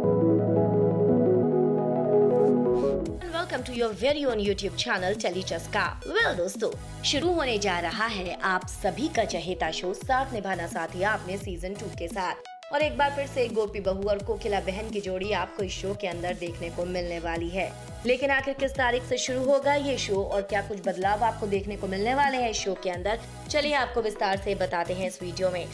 Welcome to your very own YouTube channel Telichaska. Well दोस्तों, शुरू होने जा रहा है आप सभी का चहेता शो साथ निभाना साथिया अपने सीजन 2 के साथ। और एक बार फिर से गोपी बहू और कोकिला बहन की जोड़ी आपको इस शो के अंदर देखने को मिलने वाली है। लेकिन आखिर किस तारीख से शुरू होगा ये शो और क्या कुछ बदलाव आपको देखने को मिलने वाले हैं इस शो के अंदर, चलिए आपको विस्तार से बताते हैं इस वीडियो में।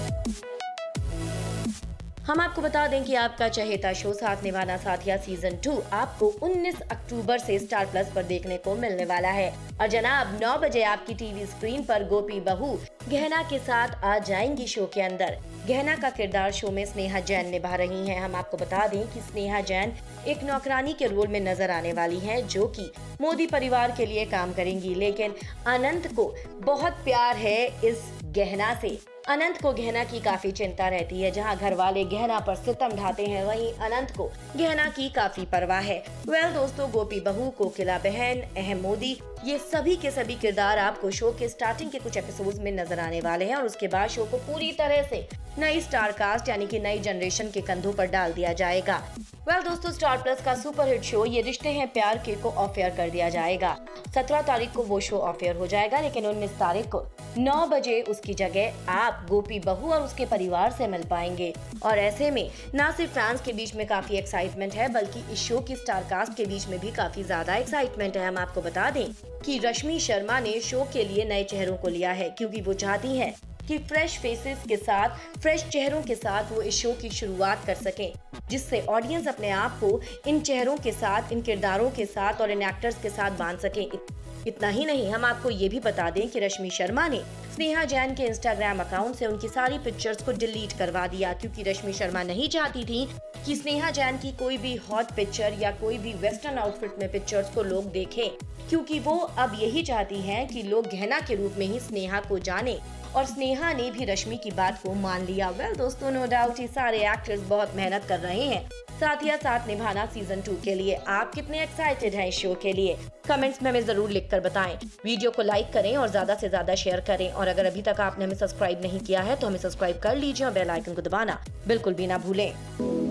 हम आपको बता दें कि आपका चहेता शो साथ निभाना साथिया सीजन 2 आपको 19 अक्टूबर से स्टार प्लस पर देखने को मिलने वाला है। और जनाब 9 बजे आपकी टीवी स्क्रीन पर गोपी बहू गहना के साथ आ जाएंगी शो के अंदर। गहना का किरदार शो में स्नेहा जैन निभा रही हैं। हम आपको बता दें कि स्नेहा जैन एक नौकरानी के रोल में नजर आने वाली हैं, जो कि मोदी परिवार के लिए काम करेंगी। लेकिन अनंत को बहुत प्यार है इस गहना से। अनंत को गहना की काफी चिंता रहती है। जहां घर वाले गहना पर सितम ढाते हैं, वहीं अनंत को गहना की काफी परवाह है। वेल दोस्तों, गोपी बहू, कोकिला बहन, अहम मोदी, ये सभी के सभी किरदार आपको शो के स्टार्टिंग के कुछ एपिसोड्स में नजर आने वाले हैं। और उसके बाद शो को पूरी तरह से नई स्टार कास्ट यानी कि नई जनरेशन के कंधों पर डाल दिया जाएगा। वेल दोस्तों, स्टार प्लस का सुपरहिट शो ये रिश्ते हैं प्यार के को ऑफ एयर कर दिया जाएगा। 17 तारीख को वो शो ऑफ एयर हो जाएगा, लेकिन 19 तारीख को 9 बजे उसकी जगह आप गोपी बहू और उसके परिवार से मिल पाएंगे। और ऐसे में न सिर्फ फैंस के बीच में काफी एक्साइटमेंट है, बल्कि इस शो की स्टार कास्ट के बीच में भी काफी ज्यादा एक्साइटमेंट है। हम आपको बता दें कि रश्मि शर्मा ने शो के लिए नए चेहरों को लिया है, क्योंकि वो चाहती हैं कि फ्रेश फेसेस के साथ, फ्रेश चेहरों के साथ वो इस शो की शुरुआत कर सकें, जिससे ऑडियंस अपने आप को इन चेहरों के साथ, इन किरदारों के साथ और इन एक्टर्स के साथ बांध सके। इतना ही नहीं, हम आपको ये भी बता दें कि रश्मि शर्मा ने स्नेहा जैन के इंस्टाग्राम अकाउंट से उनकी सारी पिक्चर्स को डिलीट करवा दिया, क्योंकि रश्मि शर्मा नहीं चाहती थी कि स्नेहा जैन की कोई भी हॉट पिक्चर या कोई भी वेस्टर्न आउटफिट में पिक्चर्स को लोग देखें, क्योंकि वो अब यही चाहती हैं कि लोग गहना के रूप में ही स्नेहा को जाने। और स्नेहा ने भी रश्मि की बात को मान लिया। वेल दोस्तों, नो डाउट ये सारे एक्टर्स बहुत मेहनत कर रहे हैं साथिया साथ निभाना सीजन 2 के लिए। आप कितने एक्साइटेड हैं इस शो के लिए? कमेंट्स में हमें जरूर लिखकर बताएं। वीडियो को लाइक करें और ज्यादा से ज्यादा शेयर करें। और अगर अभी तक आपने हमें सब्सक्राइब नहीं किया है तो हमें सब्सक्राइब कर लीजिए और बेल आइकन को दबाना बिल्कुल भी ना भूलें।